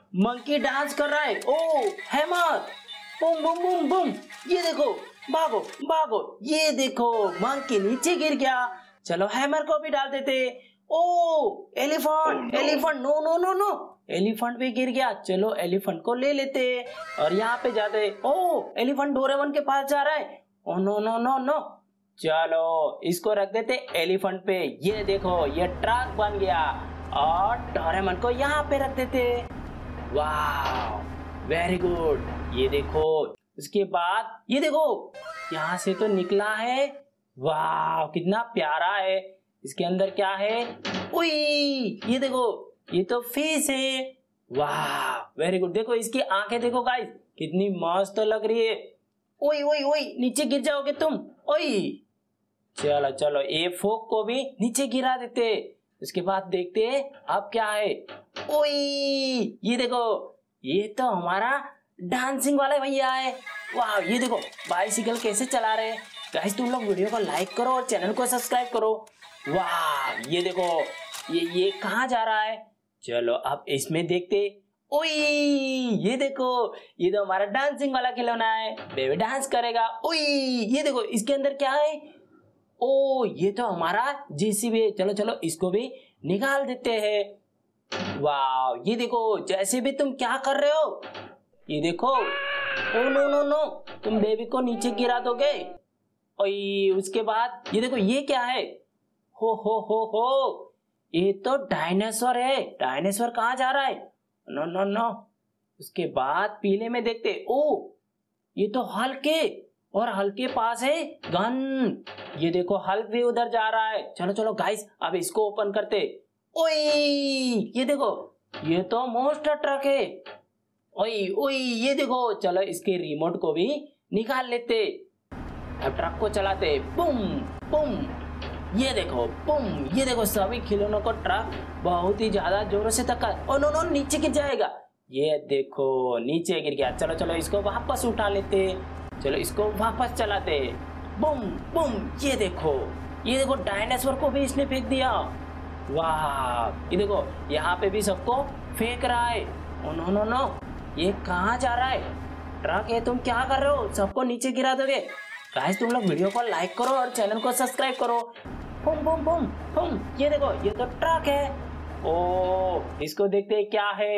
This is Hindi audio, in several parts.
मंकी डांस कर रहा है। Oh hammer, boom boom boom boom. ये देखो, भागो भागो। ये देखो मंकी नीचे गिर गया। चलो हैमर को भी डाल देते। Oh elephant, elephant, no no no no, elephant भी गिर गया। चलो एलिफेंट को ले लेते और यहाँ पे जाते। ओ एलिफेंट डोरेमोन के पास जा रहा है। Oh no no no no, चलो इसको रख देते एलिफेंट पे। ये देखो ये ट्रक बन गया और डोरेमोन को यहाँ पे रख देते। वाह वेरी गुड। ये देखो उसके बाद ये देखो यहाँ से तो निकला है। वाह कितना प्यारा है। इसके अंदर क्या है? उई, ये देखो ये तो फिश है। वाह वेरी गुड। देखो इसकी आंखें देखो गाइस, कितनी मस्त लग रही है। ओई ओई ओई, नीचे गिर जाओगे तुम। ओई, चलो चलो ये फोक को भी नीचे गिरा देते। उसके बाद देखते अब क्या है। ओई, ये देखो ये तो हमारा डांसिंग वाला भैया है। वाह ये देखो बाइसिकल कैसे चला रहे हैं। गाइस तुम लोग वीडियो को लाइक करो और चैनल को सब्सक्राइब करो। वाह ये देखो ये कहाँ जा रहा है। चलो अब इसमें देखते। ओई, ये देखो ये तो हमारा डांसिंग वाला खिलौना है। बेबी डांस करेगा। ओई, ये देखो इसके अंदर क्या है। ओ ये तो हमारा जेसीबी है। चलो चलो इसको भी निकाल देते हैं। वाह ये देखो जैसे भी तुम क्या कर रहे हो। ये देखो, ओ नो नो नो, तुम बेबी को नीचे गिरा दोगे। ओई, उसके बाद ये देखो ये क्या है। हो ये तो डायनासोर है। डायनासोर कहाँ जा रहा है। No no no. उसके बाद पीले में देखते। ओ ये तो हल्क है और हल्क के पास है गन। ये देखो हल्क भी उधर जा रहा है। चलो चलो गाइस अब इसको ओपन करते। ओई, ये देखो ये तो मॉन्स्टर ट्रक है। ओई ओई, ये देखो चलो इसके रिमोट को भी निकाल लेते। अब ट्रक को चलाते। बुम बुम, ये देखो बुम। ये देखो सभी खिलौनों को ट्रक बहुत ही ज्यादा जोरों से धक्का। ओ नो नो, नीचे गिर जाएगा। ये देखो नीचे गिर गया। चलो चलो इसको वापस उठा लेते। चलो इसको वापस चलाते। बुम बुम, ये देखो डायनासोर को भी इसने फेंक दिया। वाह ये देखो यहाँ पे भी सबको फेंक रहा है। ओ नो नो नो, ये कहाँ जा रहा है। ट्रक है, तुम क्या कर रहे हो, सबको नीचे गिरा दोगे। गाइस तुम लोग वीडियो को लाइक करो और चैनल को सब्सक्राइब करो। बूम बूम बूम बूम, ये देखो ये तो ट्रक है। ओ इसको देखते हैं क्या है।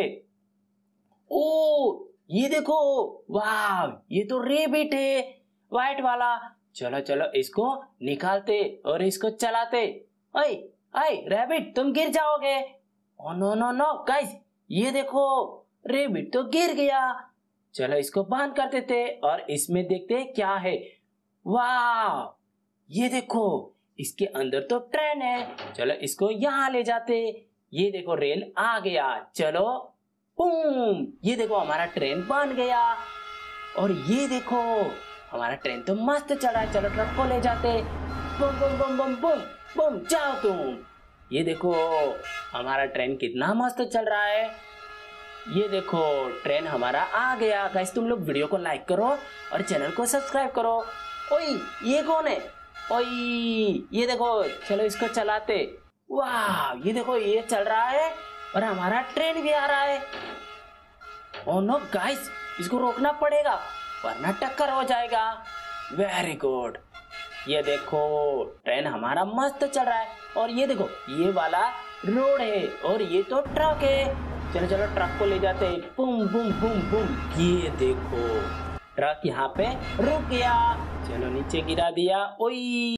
ओ ये देखो, वाह ये तो रेबिट है व्हाइट वाला। चलो चलो इसको निकालते और इसको चलाते। ओए ओए रैबिट, तुम गिर जाओगे। Oh no no no guys, ये देखो रेबिट तो गिर गया। चलो इसको बंद कर देते और इसमें देखते क्या है। वाह ये देखो इसके अंदर तो ट्रेन है। चलो इसको यहाँ ले जाते। ये देखो रेल आ गया। चलो बूम, ये देखो हमारा ट्रेन बन गया। और ये देखो हमारा ट्रेन तो मस्त चल रहा है। चलो ट्रक को ले जाते। Boom boom boom boom boom boom, जाओ तुम। ये देखो हमारा ट्रेन कितना मस्त चल रहा है। ये देखो ट्रेन हमारा आ गया। गाइस तुम लोग वीडियो को लाइक करो और चैनल को सब्सक्राइब करो। ओई, ये कौन है। ओई, ये देखो चलो इसको चलाते। वाह ये देखो ये चल रहा है और हमारा ट्रेन भी आ रहा है। ओ नो गाइस, इसको रोकना पड़ेगा वरना टक्कर हो जाएगा। Very good. ये देखो ट्रेन हमारा मस्त चल रहा है और ये देखो ये वाला रोड है और ये तो ट्रक है। चलो चलो ट्रक को ले जाते हैं। बूम बूम बूम बूम, ये देखो ट्रक यहाँ पे रुक गया। चलो नीचे गिरा दिया। ओई।